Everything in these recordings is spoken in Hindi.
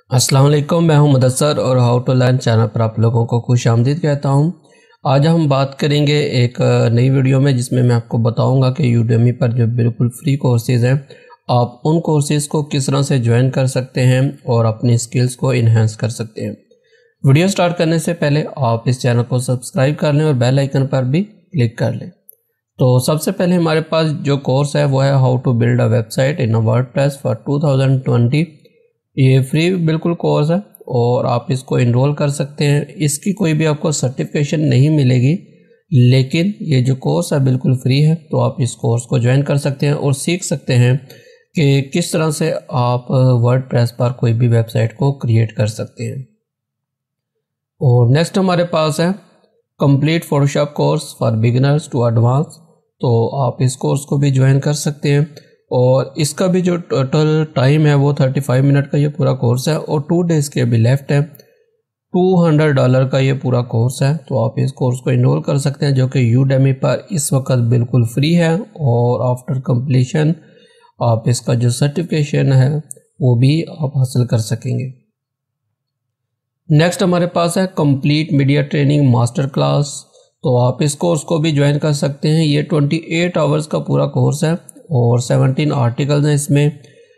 अस्सलाम वालेकुम, मैं हूं मुदस्सर और हाउ टू लर्न चैनल पर आप लोगों को खुश आमदीद कहता हूं। आज हम बात करेंगे एक नई वीडियो में जिसमें मैं आपको बताऊंगा कि यूडेमी पर जो बिल्कुल फ्री कोर्सेज़ हैं आप उन कोर्सेज़ को किस तरह से ज्वाइन कर सकते हैं और अपनी स्किल्स को इन्हेंस कर सकते हैं। वीडियो स्टार्ट करने से पहले आप इस चैनल को सब्सक्राइब कर लें और बेल आइकन पर भी क्लिक कर लें। तो सबसे पहले हमारे पास जो कोर्स है वो है how to build a website in a WordPress for 2020। ये फ्री बिल्कुल कोर्स है और आप इसको इनरोल कर सकते हैं। इसकी कोई भी आपको सर्टिफिकेशन नहीं मिलेगी, लेकिन ये जो कोर्स है बिल्कुल फ्री है, तो आप इस कोर्स को ज्वाइन कर सकते हैं और सीख सकते हैं कि किस तरह से आप वर्डप्रेस पर कोई भी वेबसाइट को क्रिएट कर सकते हैं। और नेक्स्ट हमारे पास है complete Photoshop course for beginners to advance, तो आप इस कोर्स को भी ज्वाइन कर सकते हैं और इसका भी जो टोटल टाइम है वो 35 मिनट का ये पूरा कोर्स है और 2 डेज़ के भी लेफ्ट है। $200 का ये पूरा कोर्स है, तो आप इस कोर्स को इनरोल कर सकते हैं जो कि यूडेमी पर इस वक्त बिल्कुल फ्री है और आफ्टर कंप्लीशन आप इसका जो सर्टिफिकेशन है वो भी आप हासिल कर सकेंगे। नेक्स्ट हमारे पास है complete media training master class, तो आप इस कोर्स को भी ज्वाइन कर सकते हैं। ये 28 आवर्स का पूरा कोर्स है और 17 आर्टिकल्स हैं इसमें,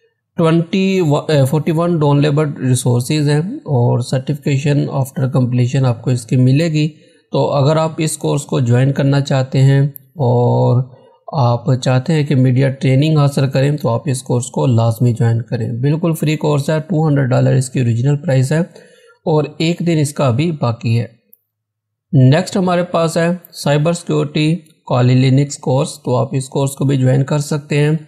41 डाउनलोडेबल रिसोर्सेज हैं और सर्टिफिकेशन आफ्टर कंप्लीशन आपको इसकी मिलेगी। तो अगर आप इस कोर्स को ज्वाइन करना चाहते हैं और आप चाहते हैं कि मीडिया ट्रेनिंग हासिल करें तो आप इस कोर्स को लाजमी ज्वाइन करें। बिल्कुल फ्री कोर्स है, $200 इसकी ओरिजिनल प्राइस है और 1 दिन इसका अभी बाकी है। नेक्स्ट हमारे पास है cyber security Kali Linux course, तो आप इस कोर्स को भी ज्वाइन कर सकते हैं।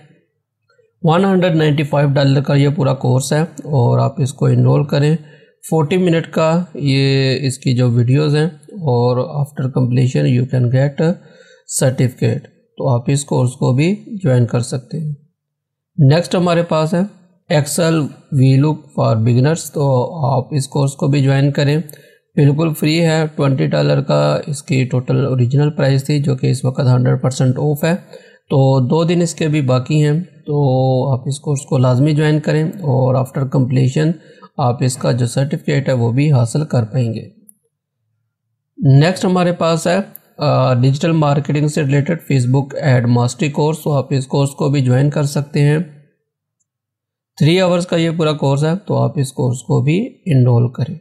$195 का ये पूरा कोर्स है और आप इसको इनरोल करें। 40 मिनट का ये इसकी जो वीडियोस हैं और after completion you can get certificate, तो आप इस कोर्स को भी ज्वाइन कर सकते हैं। नेक्स्ट हमारे पास है एक्सेल वीलुक फॉर बिगिनर्स, तो आप इस कोर्स को भी ज्वाइन करें। बिल्कुल फ्री है, $20 का इसकी टोटल ओरिजिनल प्राइस थी जो कि इस वक्त 100% ऑफ है, तो 2 दिन इसके भी बाकी हैं, तो आप इस कोर्स को लाजमी ज्वाइन करें और आफ्टर कंप्लीशन आप इसका जो सर्टिफिकेट है वो भी हासिल कर पाएंगे। नेक्स्ट हमारे पास है डिजिटल मार्केटिंग से related Facebook ad mastery course, तो आप इस कोर्स को भी ज्वाइन कर सकते हैं। 3 आवर्स का ये पूरा कोर्स है, तो आप इस कोर्स को भी इनरोल करें।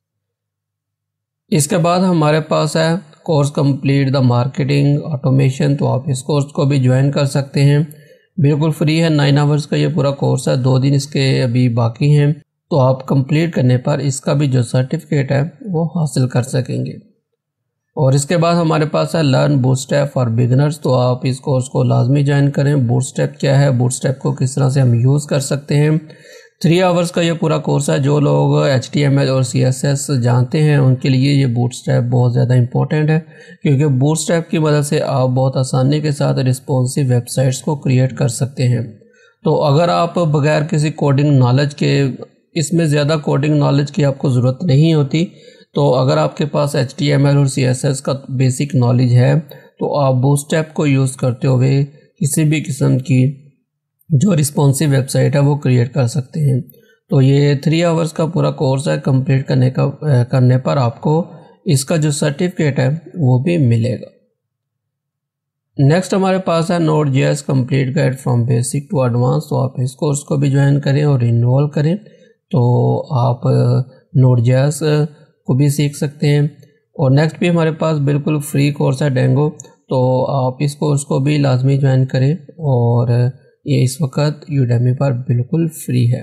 इसके बाद हमारे पास है course complete the marketing automation, तो आप इस कोर्स को भी ज्वाइन कर सकते हैं। बिल्कुल फ्री है, 9 आवर्स का ये पूरा कोर्स है, 2 दिन इसके अभी बाकी हैं, तो आप कंप्लीट करने पर इसका भी जो सर्टिफिकेट है वो हासिल कर सकेंगे। और इसके बाद हमारे पास है लर्न बूटस्ट्रैप फॉर बिगिनर्स, तो आप इस कोर्स को लाजमी ज्वाइन करें। बूटस्ट्रैप क्या है, बूटस्ट्रैप को किस तरह से हम यूज़ कर सकते हैं। 3 आवर्स का ये पूरा कोर्स है। जो लोग HTML और CSS जानते हैं उनके लिए ये बूटस्ट्रैप बहुत ज़्यादा इंपॉर्टेंट है, क्योंकि बूटस्ट्रैप की मदद से आप बहुत आसानी के साथ रिस्पॉन्सिव वेबसाइट्स को क्रिएट कर सकते हैं। तो अगर आप बगैर किसी कोडिंग नॉलेज के, इसमें ज़्यादा कोडिंग नॉलेज की आपको ज़रूरत नहीं होती, तो अगर आपके पास HTML और CSS का बेसिक नॉलेज है तो आप बूटस्ट्रैप को यूज़ करते हुए किसी भी किस्म की जो रिस्पॉन्सिव वेबसाइट है वो क्रिएट कर सकते हैं। तो ये 3 आवर्स का पूरा कोर्स है, कंप्लीट करने पर आपको इसका जो सर्टिफिकेट है वो भी मिलेगा। नेक्स्ट हमारे पास है Node.js complete guide from basic to advance, तो आप इस कोर्स को भी ज्वाइन करें और इनरोल करें, तो आप Node.js को भी सीख सकते हैं। और नेक्स्ट भी हमारे पास बिल्कुल फ्री कोर्स है डेंगो, तो आप इस कोर्स को भी लाजमी ज्वाइन करें और ये इस वक्त यूडेमी पर बिल्कुल फ्री है।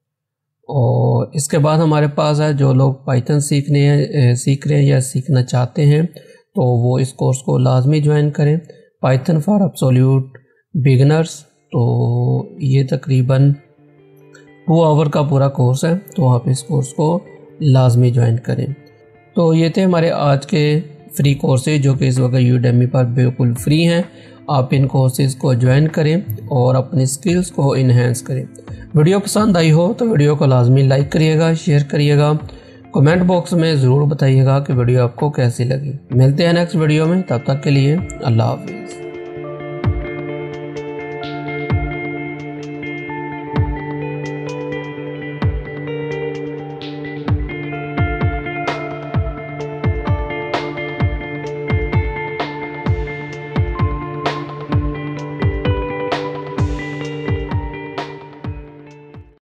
और इसके बाद हमारे पास है जो लोग पाइथन सीख रहे हैं या सीखना चाहते हैं तो वो इस कोर्स को लाजमी ज्वाइन करें। पाइथन फॉर एब्सोल्यूट बिगिनर्स, तो ये तकरीबन 2 आवर का पूरा कोर्स है, तो आप इस कोर्स को लाजमी ज्वाइन करें। तो ये थे हमारे आज के फ्री कोर्सेज जो कि इस वक्त यूडेमी पर बिल्कुल फ्री हैं। आप इन कोर्सेज को ज्वाइन करें और अपनी स्किल्स को इन्हेंस करें। वीडियो पसंद आई हो तो वीडियो को लाजमी लाइक करिएगा, शेयर करिएगा, कमेंट बॉक्स में ज़रूर बताइएगा कि वीडियो आपको कैसी लगी। मिलते हैं नेक्स्ट वीडियो में, तब तक के लिए अल्लाह हाफिज़।